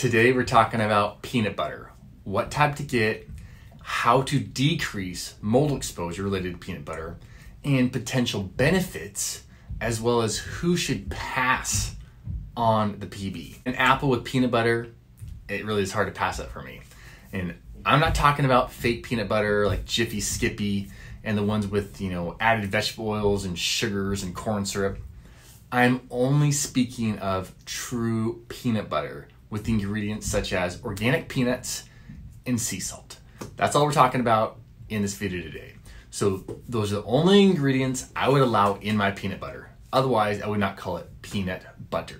Today we're talking about peanut butter, what type to get, how to decrease mold exposure related to peanut butter, and potential benefits, as well as who should pass on the PB. An apple with peanut butter, it really is hard to pass up for me. And I'm not talking about fake peanut butter like Jiffy Skippy and the ones with, added vegetable oils and sugars and corn syrup. I'm only speaking of true peanut butter with ingredients such as organic peanuts and sea salt. That's all we're talking about in this video today. So those are the only ingredients I would allow in my peanut butter. Otherwise, I would not call it peanut butter.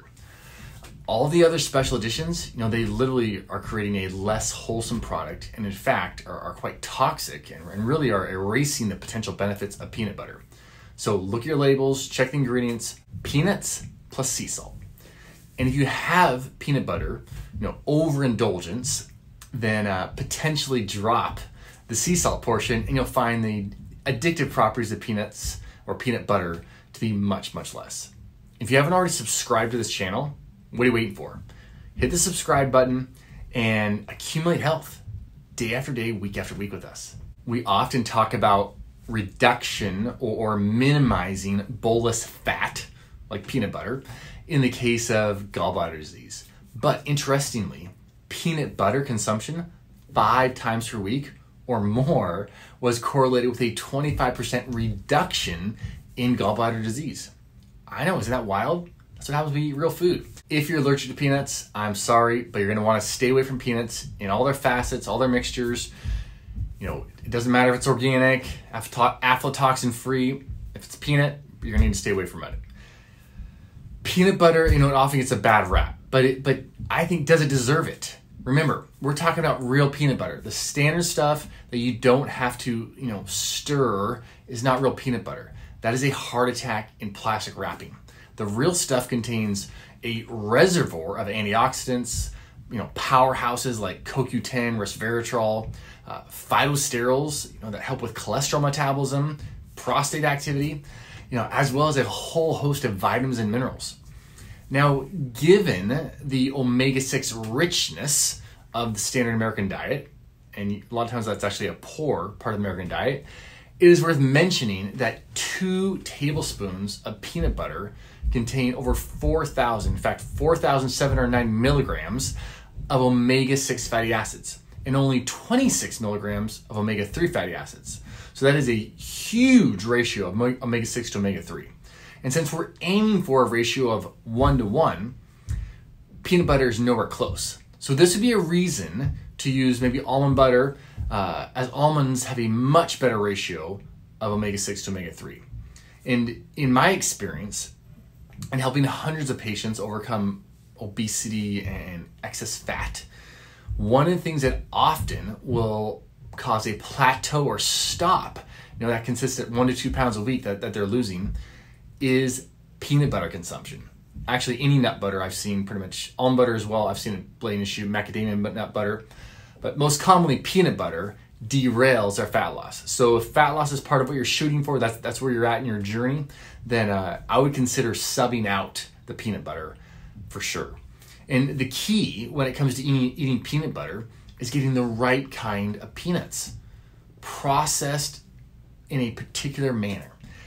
All the other special additions, they literally are creating a less wholesome product, and in fact are quite toxic and really are erasing the potential benefits of peanut butter. So look at your labels, check the ingredients, peanuts plus sea salt. And if you have peanut butter, overindulgence, then potentially drop the sea salt portion and you'll find the addictive properties of peanuts or peanut butter to be much, much less. If you haven't already subscribed to this channel, what are you waiting for? Hit the subscribe button and accumulate health day after day, week after week with us. We often talk about reduction or minimizing bolus fat, like peanut butter, in the case of gallbladder disease. But interestingly, peanut butter consumption 5 times per week or more was correlated with a 25% reduction in gallbladder disease. I know, isn't that wild? That's what happens when we eat real food. If you're allergic to peanuts, I'm sorry, but you're gonna wanna stay away from peanuts in all their facets, all their mixtures. It doesn't matter if it's organic, aflatoxin free. If it's peanut, you're gonna need to stay away from it. Peanut butter, it often gets a bad rap, but I think, does it deserve it? Remember, we're talking about real peanut butter. The standard stuff that you don't have to, stir is not real peanut butter. That is a heart attack in plastic wrapping. The real stuff contains a reservoir of antioxidants, powerhouses like CoQ10, resveratrol, phytosterols, that help with cholesterol metabolism, prostate activity, as well as a whole host of vitamins and minerals. Now, given the omega-6 richness of the standard American diet, and a lot of times that's actually a poor part of the American diet, it is worth mentioning that 2 tablespoons of peanut butter contain over 4,000, in fact, 4,709 milligrams of omega-6 fatty acids and only 26 milligrams of omega-3 fatty acids. So that is a huge ratio of omega-6 to omega-3. And since we're aiming for a ratio of 1-to-1, peanut butter is nowhere close. So this would be a reason to use maybe almond butter, as almonds have a much better ratio of omega-6 to omega-3. And in my experience, in helping hundreds of patients overcome obesity and excess fat, one of the things that often will cause a plateau or stop, that consistent 1 to 2 pounds a week that they're losing, is peanut butter consumption. Actually, any nut butter I've seen, pretty much almond butter as well. I've seen it play an issue, macadamia nut butter, but most commonly peanut butter derails our fat loss. So if fat loss is part of what you're shooting for, that's where you're at in your journey, then I would consider subbing out the peanut butter for sure. And the key when it comes to eating peanut butter is getting the right kind of peanuts, processed in a particular manner.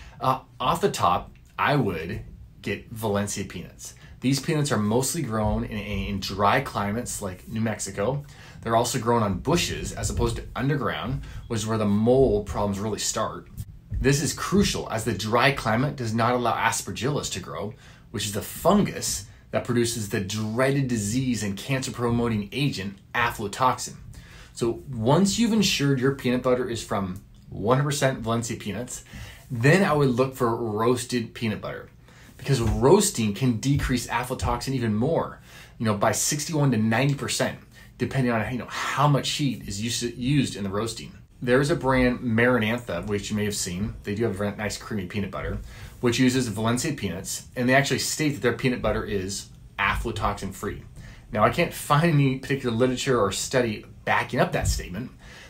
Off the top, I would get Valencia peanuts. These peanuts are mostly grown in dry climates like New Mexico. They're also grown on bushes as opposed to underground, which is where the mold problems really start. This is crucial as the dry climate does not allow Aspergillus to grow, which is the fungus that produces the dreaded disease and cancer-promoting agent, aflatoxin. So once you've ensured your peanut butter is from 100% Valencia peanuts, then I would look for roasted peanut butter, because roasting can decrease aflatoxin even more, by 61 to 90%, depending on how much heat is used in the roasting. There is a brand, Maranatha, which you may have seen. They do have a nice creamy peanut butter, which uses Valencia peanuts, and they actually state that their peanut butter is aflatoxin free. Now, I can't find any particular literature or study backing up that statement,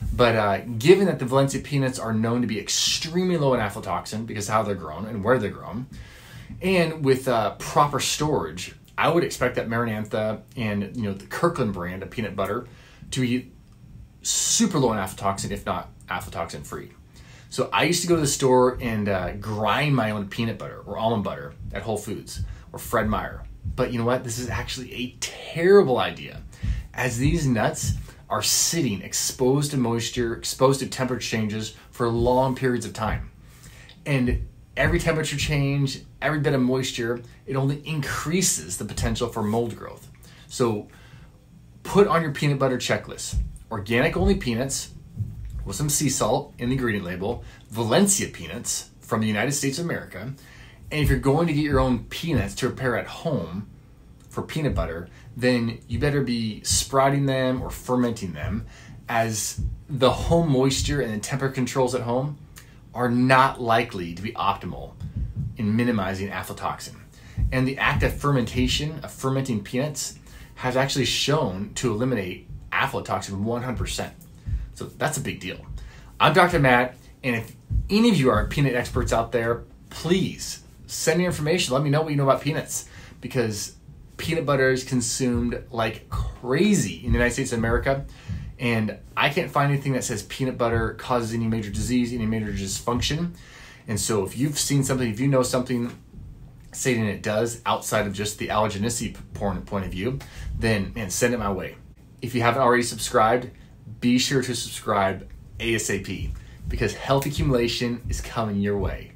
but given that the Valencia peanuts are known to be extremely low in aflatoxin because of how they're grown and where they're grown, and with proper storage, I would expect that Maranatha and the Kirkland brand of peanut butter to be super low in aflatoxin, if not aflatoxin free. So I used to go to the store and grind my own peanut butter or almond butter at Whole Foods or Fred Meyer. But you know what? This is actually a terrible idea, as these nuts are sitting exposed to moisture, exposed to temperature changes for long periods of time. And every temperature change, every bit of moisture, it only increases the potential for mold growth. So put on your peanut butter checklist, organic only peanuts with some sea salt in the ingredient label, Valencia peanuts from the United States of America. And if you're going to get your own peanuts to prepare at home for peanut butter, then you better be sprouting them or fermenting them, as the home moisture and the temperature controls at home are not likely to be optimal in minimizing aflatoxin. And the act of fermentation, of fermenting peanuts, has actually shown to eliminate aflatoxin 100%. So that's a big deal. I'm Dr. Matt, and if any of you are peanut experts out there, please send me information. Let me know what you know about peanuts, because peanut butter is consumed like crazy in the United States of America, and I can't find anything that says peanut butter causes any major disease, any major dysfunction. And so if you've seen something, if you know something stating it does outside of just the allergenicity point of view, then send it my way. If you haven't already subscribed, be sure to subscribe ASAP, because health accumulation is coming your way.